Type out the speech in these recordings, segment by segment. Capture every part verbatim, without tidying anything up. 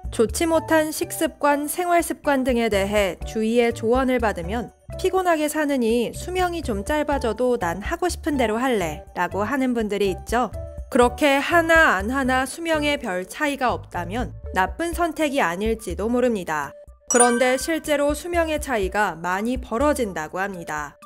좋지 못한 식습관, 생활습관 등에 대해 주위의 조언을 받으면 피곤하게 사느니 수명이 좀 짧아져도 난 하고 싶은 대로 할래 라고 하는 분들이 있죠. 그렇게 하나 안 하나 수명에 별 차이가 없다면 나쁜 선택이 아닐지도 모릅니다. 그런데 실제로 수명의 차이가 많이 벌어진다고 합니다.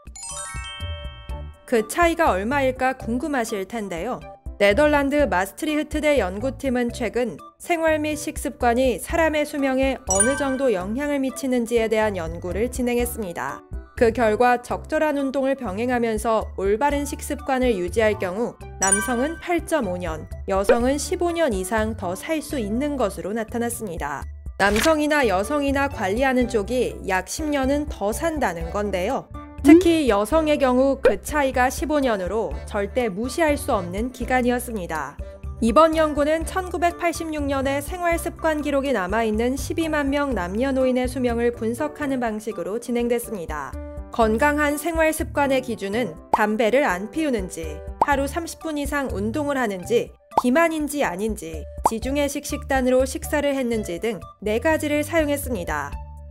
그 차이가 얼마일까 궁금하실 텐데요. 네덜란드 마스트리흐트대 연구팀은 최근 생활 및 식습관이 사람의 수명에 어느 정도 영향을 미치는지에 대한 연구를 진행했습니다. 그 결과 적절한 운동을 병행하면서 올바른 식습관을 유지할 경우 남성은 팔 점 오 년, 여성은 십오 년 이상 더 살 수 있는 것으로 나타났습니다. 남성이나 여성이나 관리하는 쪽이 약 십 년은 더 산다는 건데요. 특히 여성의 경우 그 차이가 십오 년으로 절대 무시할 수 없는 기간이었습니다. 이번 연구는 천구백팔십육 년에 생활습관 기록이 남아있는 십이만 명 남녀노인의 수명을 분석하는 방식으로 진행됐습니다. 건강한 생활습관의 기준은 담배를 안 피우는지, 하루 삼십 분 이상 운동을 하는지, 비만인지 아닌지, 지중해식 식단으로 식사를 했는지 등 네 가지를 사용했습니다.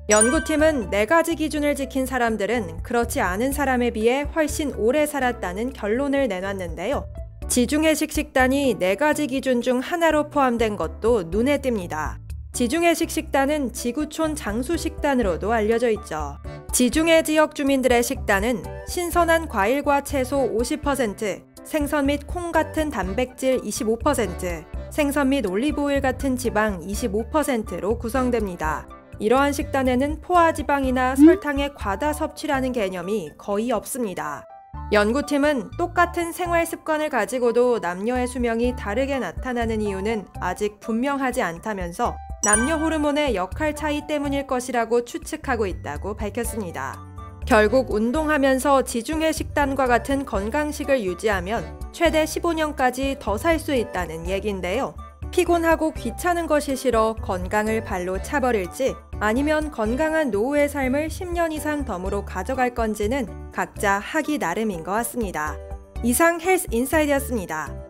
연구팀은 네 가지 기준을 지킨 사람들은 그렇지 않은 사람에 비해 훨씬 오래 살았다는 결론을 내놨는데요. 지중해식 식단이 네 가지 기준 중 하나로 포함된 것도 눈에 띕니다. 지중해식 식단은 지구촌 장수 식단으로도 알려져 있죠. 지중해 지역 주민들의 식단은 신선한 과일과 채소 오십 퍼센트, 생선 및 콩 같은 단백질 이십오 퍼센트, 생선 및 올리브오일 같은 지방 이십오 퍼센트로 구성됩니다. 이러한 식단에는 포화지방이나 설탕의 과다 섭취라는 개념이 거의 없습니다. 연구팀은 똑같은 생활 습관을 가지고도 남녀의 수명이 다르게 나타나는 이유는 아직 분명하지 않다면서 남녀 호르몬의 역할 차이 때문일 것이라고 추측하고 있다고 밝혔습니다. 결국 운동하면서 지중해 식단과 같은 건강식을 유지하면 최대 십오 년까지 더 살 수 있다는 얘기인데요. 피곤하고 귀찮은 것이 싫어 건강을 발로 차버릴지 아니면 건강한 노후의 삶을 십 년 이상 덤으로 가져갈 건지는 각자 하기 나름인 것 같습니다. 이상 헬스 인사이드였습니다.